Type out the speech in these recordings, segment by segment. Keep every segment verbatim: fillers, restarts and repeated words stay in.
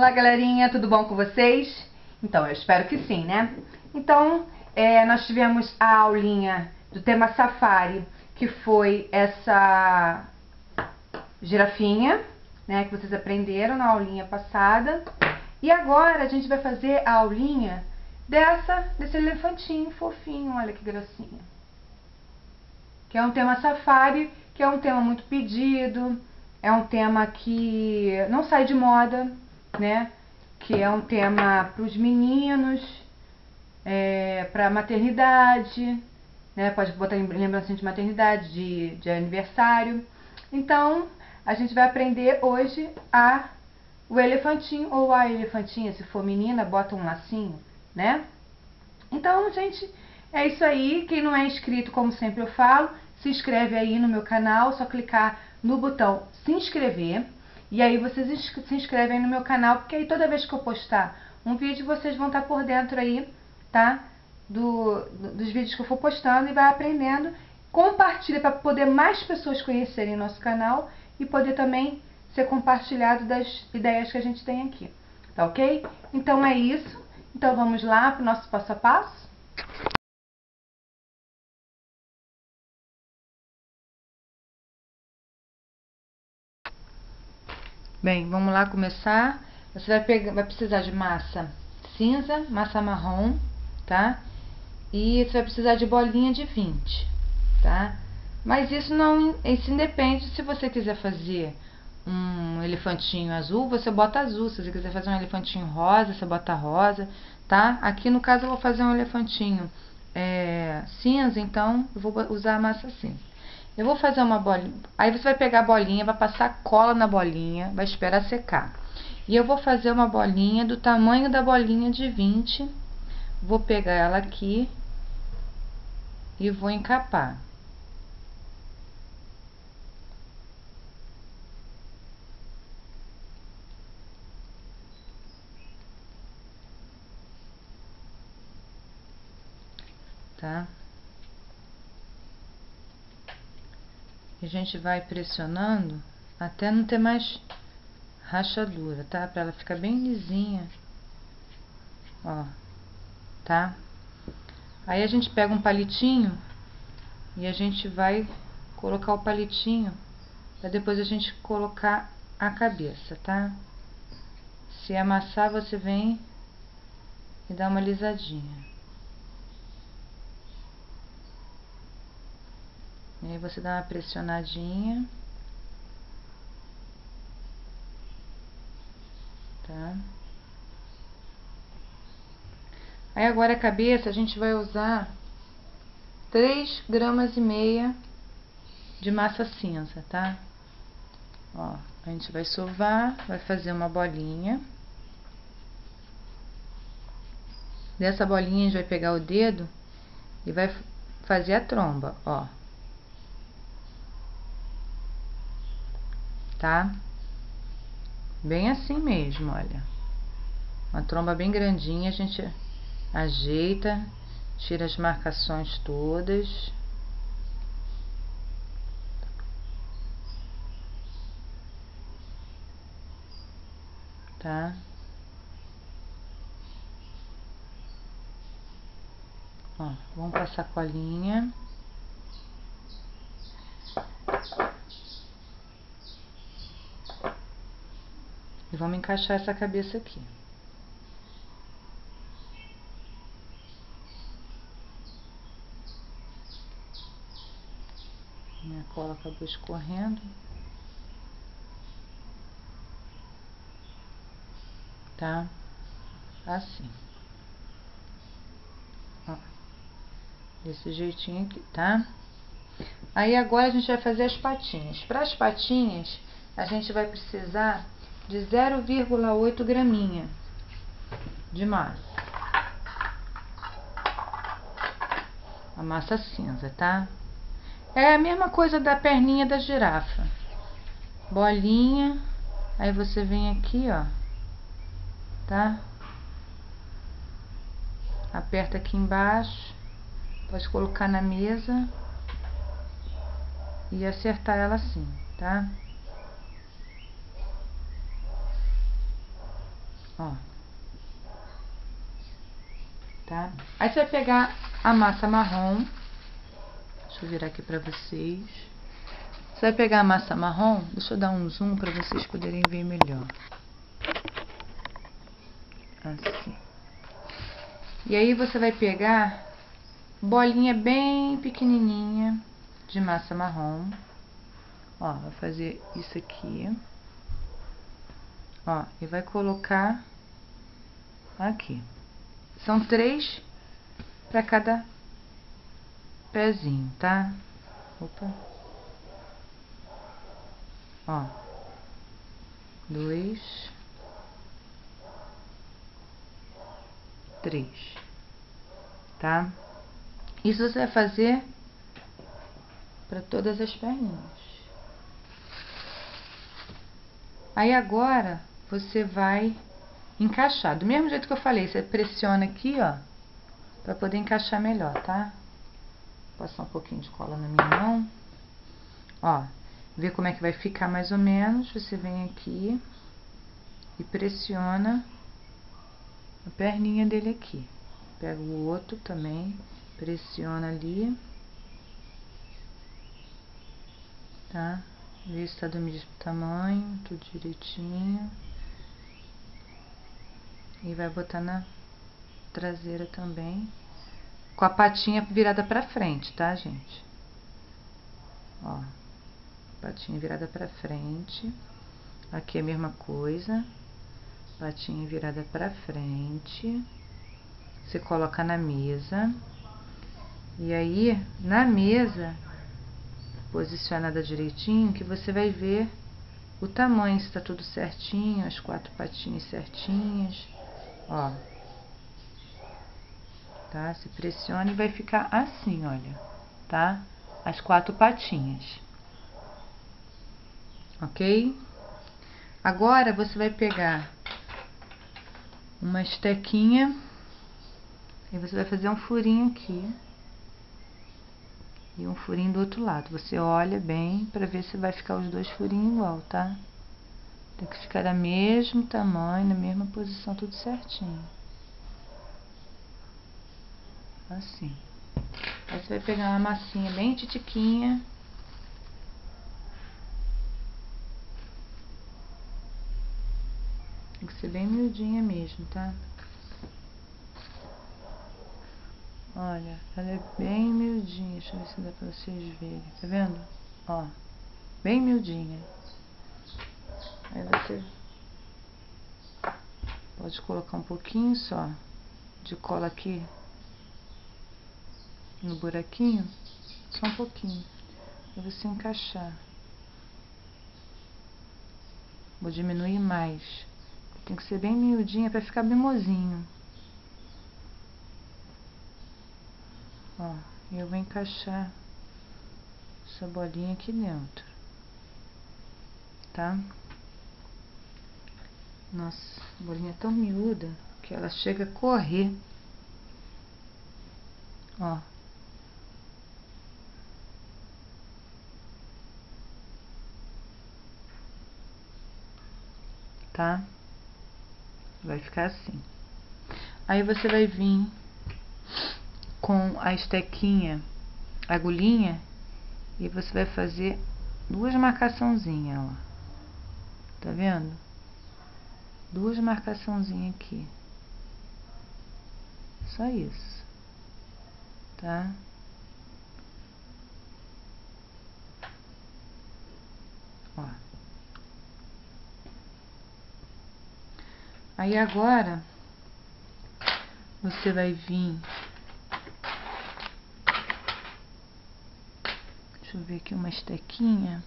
Fala, galerinha, tudo bom com vocês? Então, eu espero que sim, né? Então, é, nós tivemos a aulinha do tema Safari, que foi essa girafinha, né, que vocês aprenderam na aulinha passada. E agora a gente vai fazer a aulinha dessa, desse elefantinho fofinho, olha que gracinha. Que é um tema Safari, que é um tema muito pedido, é um tema que não sai de moda, né? Que é um tema para os meninos, é, para maternidade, né? Pode botar lembrancinha de maternidade, de, de aniversário. Então, a gente vai aprender hoje a o elefantinho ou a elefantinha, se for menina, bota um lacinho, né? Então, gente, é isso aí. Quem não é inscrito, como sempre eu falo, se inscreve aí no meu canal, só clicar no botão se inscrever. E aí vocês se inscrevem aí no meu canal, porque aí toda vez que eu postar um vídeo, vocês vão estar por dentro aí, tá? Do, do, dos vídeos que eu for postando e vai aprendendo. Compartilha para poder mais pessoas conhecerem nosso canal e poder também ser compartilhado das ideias que a gente tem aqui. Tá ok? Então é isso. Então vamos lá para o nosso passo a passo. Bem, vamos lá começar. Você vai, pegar, vai precisar de massa cinza, massa marrom, tá? E você vai precisar de bolinha de vinte, tá? Mas isso não, isso independe. Se você quiser fazer um elefantinho azul, você bota azul. Se você quiser fazer um elefantinho rosa, você bota rosa, tá? Aqui no caso eu vou fazer um elefantinho é, cinza, então eu vou usar a massa cinza. Eu vou fazer uma bolinha, aí você vai pegar a bolinha, vai passar cola na bolinha, vai esperar secar. E eu vou fazer uma bolinha do tamanho da bolinha de vinte, vou pegar ela aqui e vou encapar. Tá? E a gente vai pressionando até não ter mais rachadura, tá? Pra ela ficar bem lisinha. Ó, tá? Aí a gente pega um palitinho e a gente vai colocar o palitinho pra depois a gente colocar a cabeça, tá? Se amassar, você vem e dá uma lisadinha. E aí você dá uma pressionadinha. Tá? Aí agora a cabeça a gente vai usar três gramas e meia de massa cinza, tá? Ó, a gente vai sovar, vai fazer uma bolinha. Dessa bolinha a gente vai pegar o dedo e vai fazer a tromba, ó. Tá? Bem assim mesmo, olha. Uma tromba bem grandinha, a gente ajeita, tira as marcações todas. Tá? Ó, vamos passar colinha. E vamos encaixar essa cabeça aqui. Minha cola acabou escorrendo. Tá? Assim. Ó. Desse jeitinho aqui, tá? Aí agora a gente vai fazer as patinhas. Para as patinhas, a gente vai precisar de zero vírgula oito graminha de massa. A massa cinza, tá? É a mesma coisa da perninha da girafa. Bolinha, aí você vem aqui, ó, tá? Aperta aqui embaixo, pode colocar na mesa e acertar ela assim, tá? Ó. Tá? Aí você vai pegar a massa marrom. Deixa eu virar aqui pra vocês. Você vai pegar a massa marrom. Deixa eu dar um zoom pra vocês poderem ver melhor. Assim. E aí você vai pegar bolinha bem pequenininha de massa marrom. Ó, vai fazer isso aqui. Ó, e vai colocar aqui. São três para cada pezinho, tá? Opa. Ó. Dois. Três. Tá? Isso você vai fazer para todas as perninhas. Aí agora você vai encaixar. Do mesmo jeito que eu falei, você pressiona aqui, ó, para poder encaixar melhor, tá? Vou passar um pouquinho de cola na minha mão. Ó, ver como é que vai ficar mais ou menos. Você vem aqui e pressiona a perninha dele aqui. Pega o outro também, pressiona ali, tá? Vê se tá do mesmo tamanho, tudo direitinho. E vai botar na traseira também, com a patinha virada pra frente, tá, gente? Ó, patinha virada pra frente. Aqui é a mesma coisa, patinha virada pra frente. Você coloca na mesa. E aí, na mesa, posicionada direitinho, que você vai ver o tamanho, se tá tudo certinho, as quatro patinhas certinhas. Ó. Tá? Se pressiona e vai ficar assim, olha. Tá? As quatro patinhas. Ok? Agora você vai pegar uma estequinha e você vai fazer um furinho aqui e um furinho do outro lado. Você olha bem para ver se vai ficar os dois furinhos igual, tá? Tem que ficar do mesmo tamanho, na mesma posição, tudo certinho. Assim. Aí você vai pegar uma massinha bem titiquinha. Tem que ser bem miudinha mesmo, tá? Olha, ela é bem miudinha. Deixa eu ver se dá pra vocês verem. Tá vendo? Ó, bem miudinha. Aí você pode colocar um pouquinho só de cola aqui no buraquinho. Só um pouquinho. Pra você encaixar. Vou diminuir mais. Tem que ser bem miudinha pra ficar bem mozinho. Ó, eu vou encaixar essa bolinha aqui dentro, tá? Nossa, a bolinha é tão miúda que ela chega a correr. Ó. Tá? Vai ficar assim. Aí você vai vir com a estequinha, a agulhinha, e você vai fazer duas marcaçãozinhas, ó. Tá vendo? Duas marcaçãozinhas aqui. Só isso. Tá? Ó. Aí agora você vai vir. Deixa eu ver aqui uma estequinha.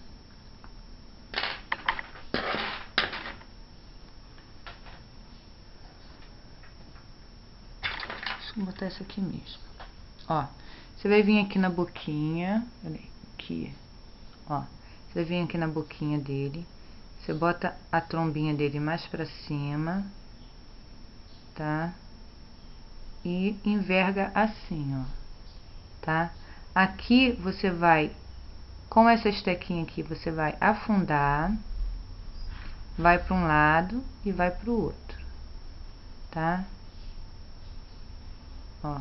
Deixa eu botar essa aqui mesmo. Ó, você vai vir aqui na boquinha, aqui, ó. Você vai vir aqui na boquinha dele. Você bota a trombinha dele mais pra cima, tá? E enverga assim, ó, tá? Aqui você vai, com essa estequinha aqui, você vai afundar, vai para um lado e vai para o outro, tá? Ó.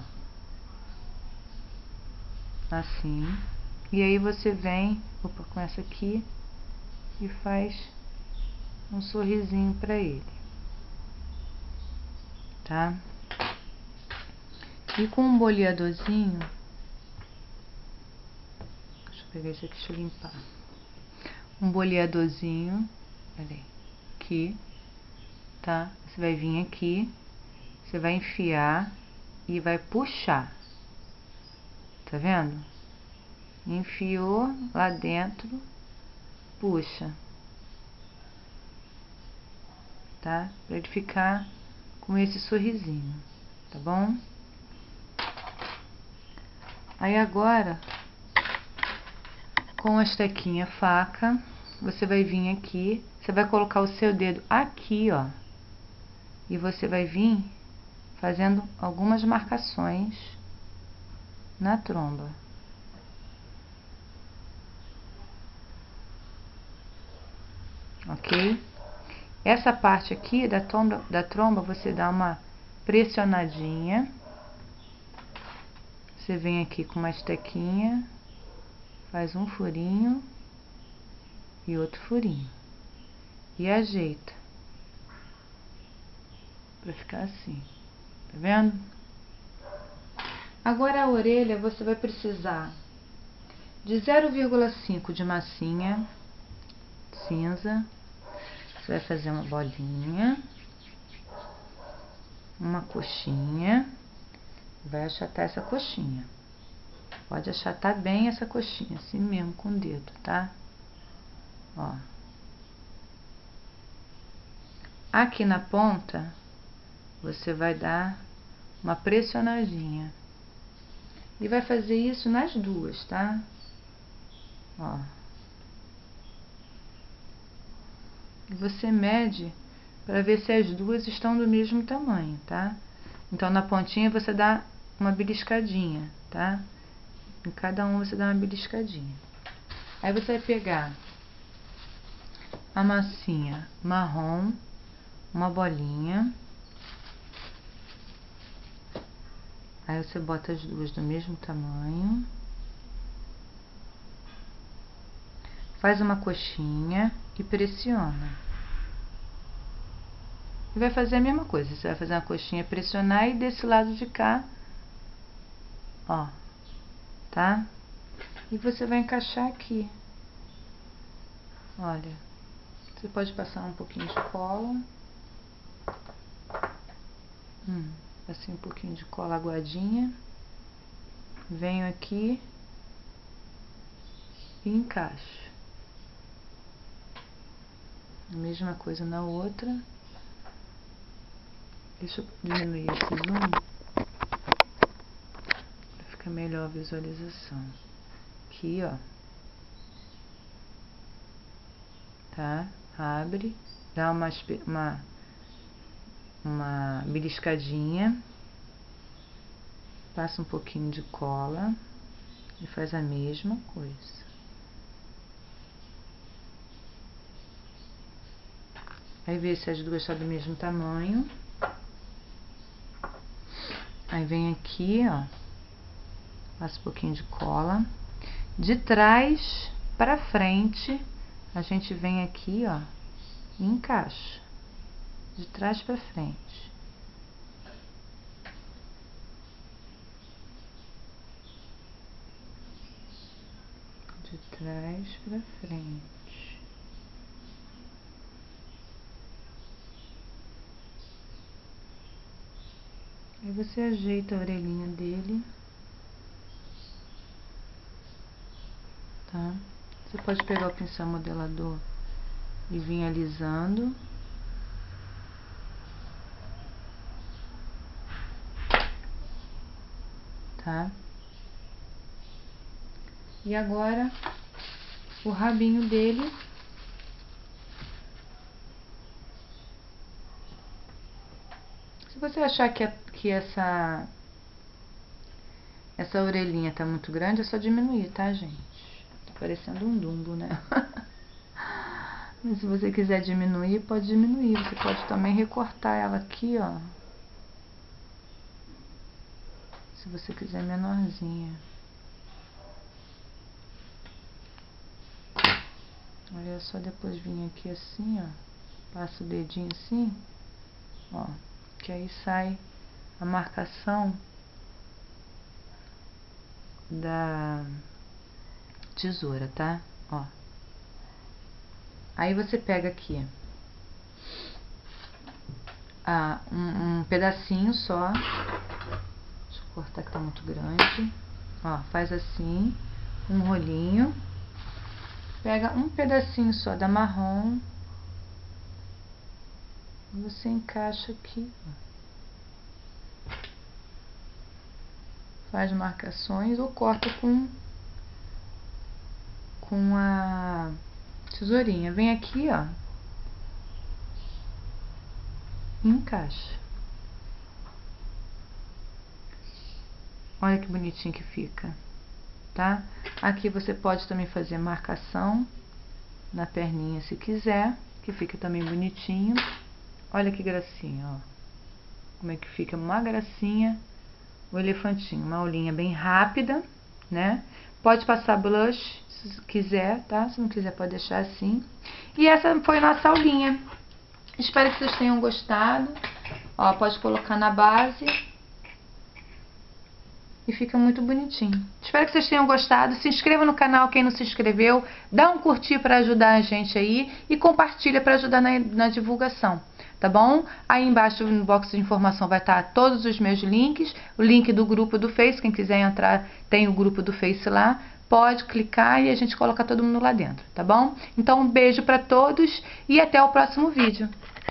Assim. E aí você vem, opa, com essa aqui e faz um sorrisinho pra ele, tá? E com um boleadorzinho, deixa eu pegar isso aqui, deixa eu limpar. Um boleadorzinho, peraí, aqui, tá? Você vai vir aqui, você vai enfiar e vai puxar, tá vendo? Enfiou lá dentro, puxa, tá? Pra ele ficar com esse sorrisinho, tá bom? Aí agora, com a estequinha faca, você vai vir aqui, você vai colocar o seu dedo aqui, ó, e você vai vir fazendo algumas marcações na tromba. Ok? Essa parte aqui da tromba, da tromba você dá uma pressionadinha. Você vem aqui com uma estequinha, faz um furinho e outro furinho e ajeita pra ficar assim, tá vendo? Agora a orelha você vai precisar de zero vírgula cinco de massinha cinza. Você vai fazer uma bolinha, uma coxinha, vai achatar essa coxinha. Pode achatar bem essa coxinha, assim mesmo, com o dedo, tá? Ó. Aqui na ponta, você vai dar uma pressionadinha. E vai fazer isso nas duas, tá? Ó. E você mede para ver se as duas estão do mesmo tamanho, tá? Então, na pontinha você dá uma beliscadinha, tá? Em cada um você dá uma beliscadinha. Aí você vai pegar a massinha marrom, uma bolinha. Aí você bota as duas do mesmo tamanho. Faz uma coxinha e pressiona. E vai fazer a mesma coisa. Você vai fazer uma coxinha, pressionar e desse lado de cá, ó, tá? E você vai encaixar aqui. Olha, você pode passar um pouquinho de cola. Hum, assim um pouquinho de cola aguadinha. Venho aqui e encaixo. A mesma coisa na outra. Deixa eu diminuir esse zoom para ficar melhor a visualização. Aqui, ó. Tá? Abre, dá uma, uma, uma beliscadinha, passa um pouquinho de cola e faz a mesma coisa. Aí vê se as duas estão do mesmo tamanho. Aí vem aqui, ó, passa um pouquinho de cola. De trás para frente, a gente vem aqui, ó, e encaixa. De trás para frente. De trás para frente. Aí você ajeita a orelhinha dele. Tá? Você pode pegar o pincel modelador e vir alisando. Tá? E agora o rabinho dele. Se você achar que, a, que essa essa orelhinha tá muito grande, é só diminuir, tá, gente? Tá parecendo um Dumbo, né? Mas se você quiser diminuir, pode diminuir. Você pode também recortar ela aqui, ó. se você quiser menorzinha. Olha só, depois vir aqui assim, ó, passa o dedinho assim, ó, que aí sai a marcação da tesoura, tá? Ó. Aí você pega aqui ah, um, um pedacinho só. Deixa eu cortar que tá muito grande. Ó, faz assim, um rolinho. Pega um pedacinho só da marrom. E você encaixa aqui, ó. Faz marcações ou corta com com a tesourinha. Vem aqui, ó, e encaixa. Olha que bonitinho que fica, tá? Aqui você pode também fazer marcação na perninha se quiser, que fica também bonitinho. Olha que gracinha, ó. Como é que fica, uma gracinha o elefantinho. Uma aulinha bem rápida, né? Pode passar blush se quiser, tá? Se não quiser pode deixar assim. E essa foi a nossa aulinha. Espero que vocês tenham gostado. Ó, pode colocar na base. E fica muito bonitinho. Espero que vocês tenham gostado. Se inscreva no canal quem não se inscreveu. Dá um curtir para ajudar a gente aí. E compartilha para ajudar na, na divulgação. Tá bom? Aí embaixo no box de informação vai estar todos os meus links. O link do grupo do Face. Quem quiser entrar, tem o grupo do Face lá. Pode clicar e a gente coloca todo mundo lá dentro. Tá bom? Então um beijo para todos e até o próximo vídeo.